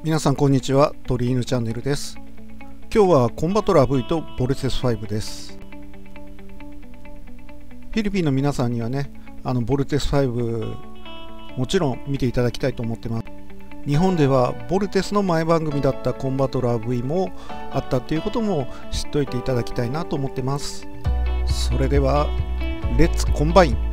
皆さんこんにちは、鳥犬チャンネルです。今日はコンバトラー V とボルテス5です。フィリピンの皆さんにはね、ボルテス5もちろん見ていただきたいと思ってます。日本ではボルテスの前番組だったコンバトラー V もあったっていうことも知っておいていただきたいなと思ってます。それではレッツコンバイン。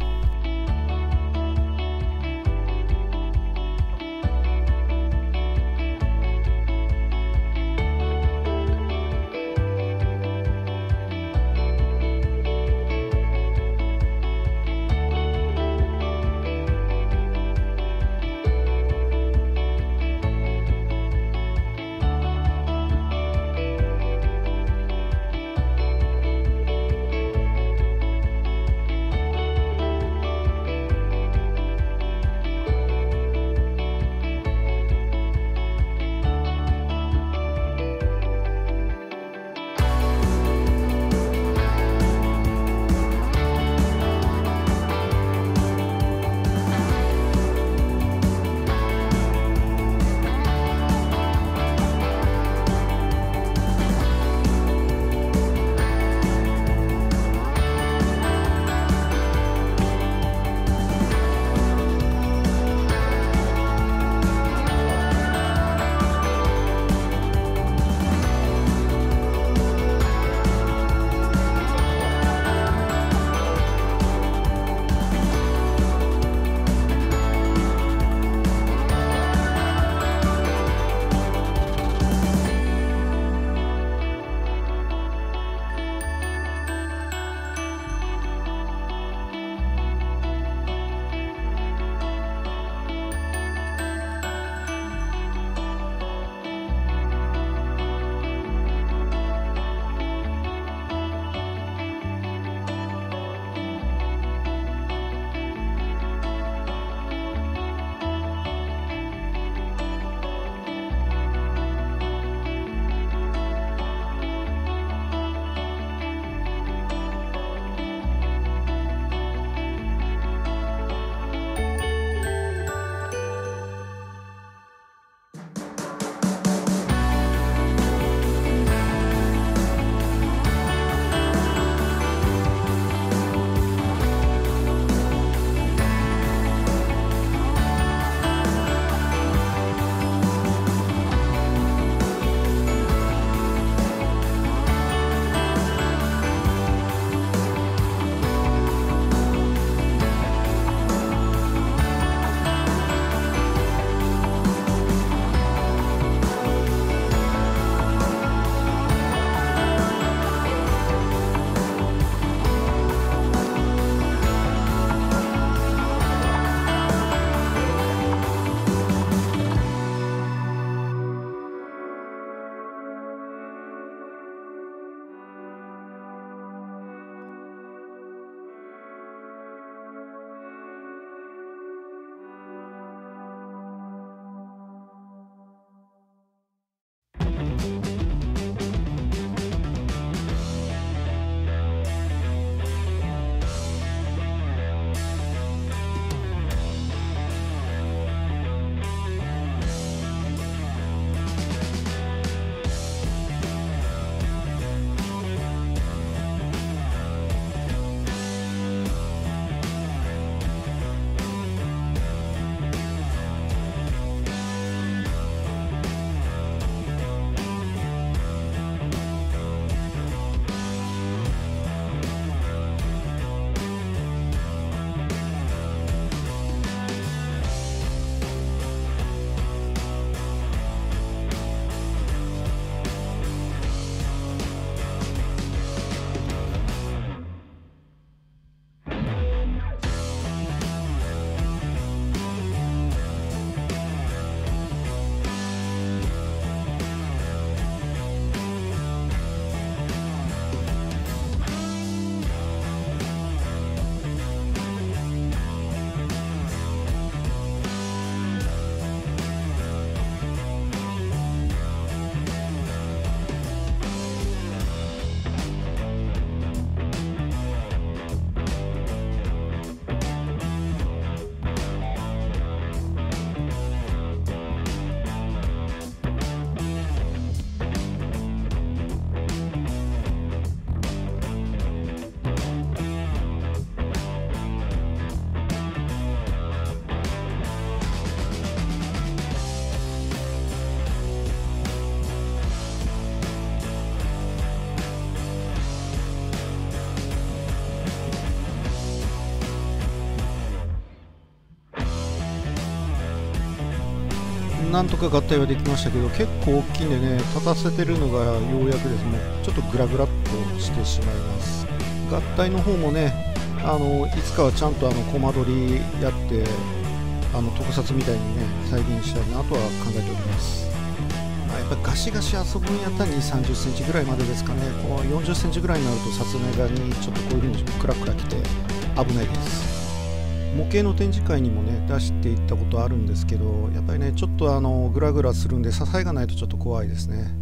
なんとか合体はできましたけど、結構大きいんでね、立たせてるのがようやくですね、ちょっとグラグラっとしてしまいます。合体の方もね、いつかはちゃんとコマ撮りやって特撮みたいにね再現したいなとは考えております。やっぱりガシガシ遊ぶんやったら2、30センチぐらいまでですかね。こう40センチぐらいになるとさすがにちょっとこういう風にクラクラきて危ないです。模型の展示会にもね出していったことあるんですけど、やっぱりねちょっとグラグラするんで支えがないとちょっと怖いですね。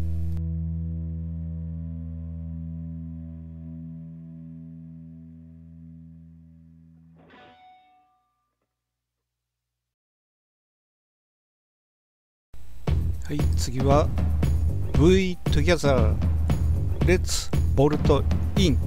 はい、次は V Together Let's Bolt In。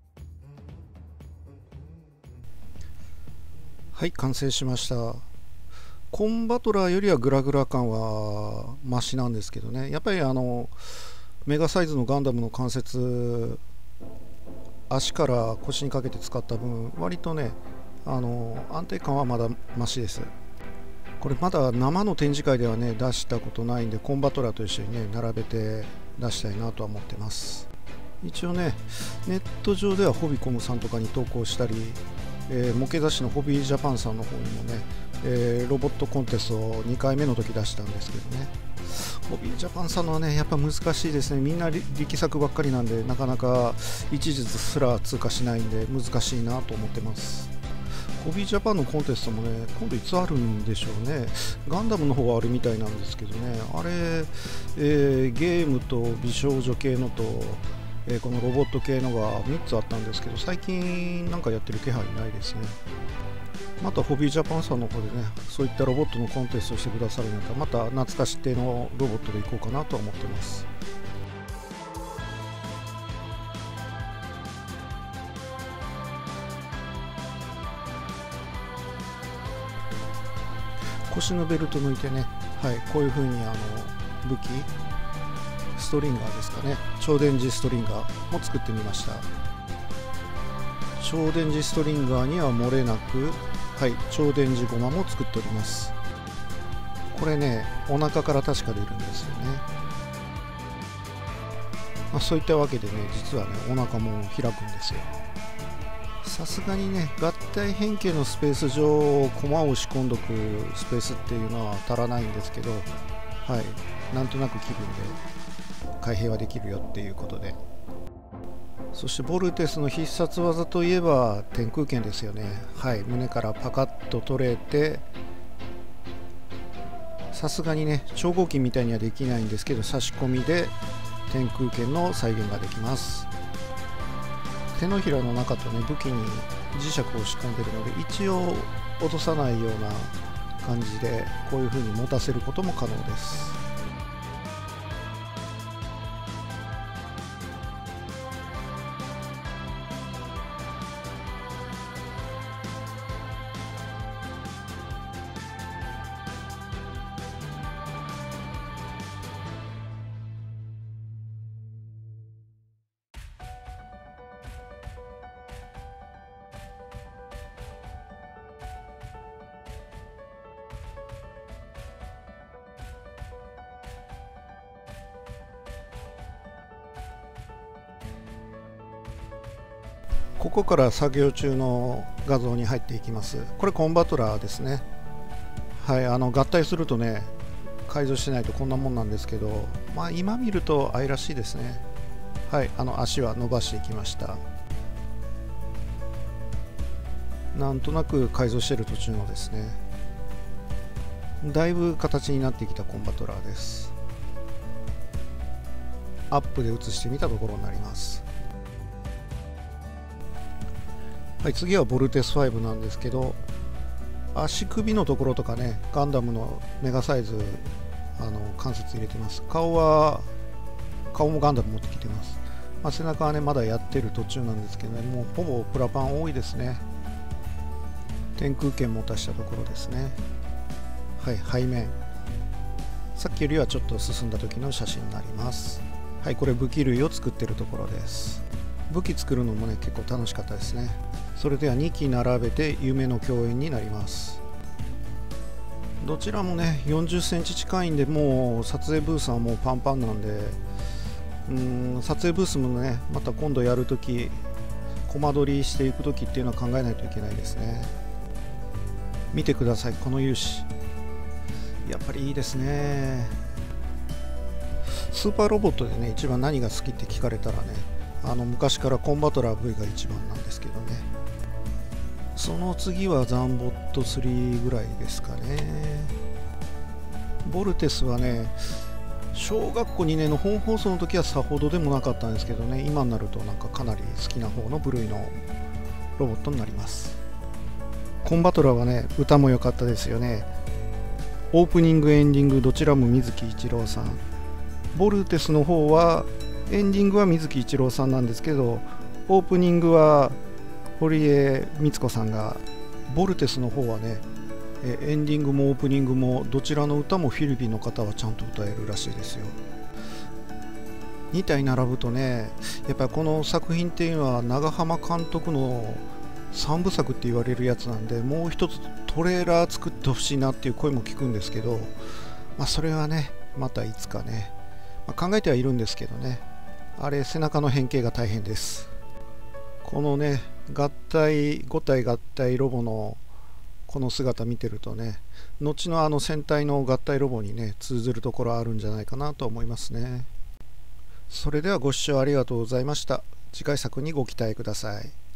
はい、完成しました。 コンバトラーよりはグラグラ感はマシなんですけどね、やっぱりメガサイズのガンダムの関節、足から腰にかけて使った分、割とね安定感はまだマシです。これまだ生の展示会ではね出したことないんで、コンバトラーと一緒にね並べて出したいなとは思ってます。一応ねネット上ではホビコムさんとかに投稿したり、模型雑誌のホビージャパンさんの方にもね、ロボットコンテストを2回目の時出したんですけどね、ホビージャパンさんのはねやっぱ難しいですね。みんな力作ばっかりなんで、なかなか一術すら通過しないんで難しいなと思ってます。ホビージャパンのコンテストもね今度いつあるんでしょうね。ガンダムの方はあるみたいなんですけどね、あれ、ゲームと美少女系のと、このロボット系のが3つあったんですけど、最近なんかやってる気配ないですね。またホビージャパンさんの方でねそういったロボットのコンテストをしてくださるんだったら、また懐かし系のロボットでいこうかなとは思ってます。腰のベルト抜いてね、はい、こういう風に武器ストリンガーですかね、超電磁ストリンガーも作ってみました。超電磁ストリンガーには漏れなく、はい、超電磁ゴマも作っております。これねお腹から確か出るんですよね。そういったわけでね実はねお腹も開くんですよ。さすがにね合体変形のスペース上コマを仕込んどくスペースっていうのは足らないんですけど、はい、なんとなく気分で開閉はできるよっていうことで。そしてボルテスの必殺技といえば天空拳ですよね。はい、胸からパカッと取れて、さすがにね超合金みたいにはできないんですけど、差し込みで天空拳の再現ができます。手のひらの中とね武器に磁石を仕込んでるので、一応落とさないような感じでこういう風に持たせることも可能です。ここから作業中の画像に入っていきます。これコンバトラーですね。はい、合体するとね改造しないとこんなもんなんですけど、まあ今見ると愛らしいですね。はい、足は伸ばしていきました。なんとなく改造してる途中のですね、だいぶ形になってきたコンバトラーです。アップで写してみたところになります。はい、次はボルテス5なんですけど、足首のところとかねガンダムのメガサイズ関節入れてます。顔もガンダム持ってきてます。背中はねまだやってる途中なんですけどね、もうほぼプラパン多いですね。天空拳も足したところですね。はい、背面さっきよりはちょっと進んだ時の写真になります。はい、これ武器類を作ってるところです。武器作るのもね結構楽しかったですね。それでは2機並べて夢の共演になります。どちらもね40センチ近いんで、もう撮影ブースはもうパンパンなんで、撮影ブースもねまた今度やるときコマ撮りしていくときっていうのは考えないといけないですね。見てください、この勇姿やっぱりいいですね。スーパーロボットでね一番何が好きって聞かれたらね昔からコンバトラー V が一番なんですけどね、その次はザンボット3ぐらいですかね。ボルテスはね小学校2年の本放送の時はさほどでもなかったんですけどね、今になるとなんかかなり好きな方の部類のロボットになります。コンバトラーはね歌も良かったですよね。オープニングエンディングどちらも水木一郎さん、ボルテスの方はエンディングは水木一郎さんなんですけど、オープニングは堀江光子さんが、ボルテスの方はねエンディングもオープニングもどちらの歌もフィリピンの方はちゃんと歌えるらしいですよ。2体並ぶとね、やっぱりこの作品っていうのは長浜監督の3部作って言われるやつなんで、もう一つトレーラー作ってほしいなっていう声も聞くんですけど、それはねまたいつかね、考えてはいるんですけどね、あれ背中の変形が大変です。このね5体合体ロボのこの姿見てるとね、後の戦隊の合体ロボにね通ずるところあるんじゃないかなと思いますね。それではご視聴ありがとうございました。次回作にご期待ください。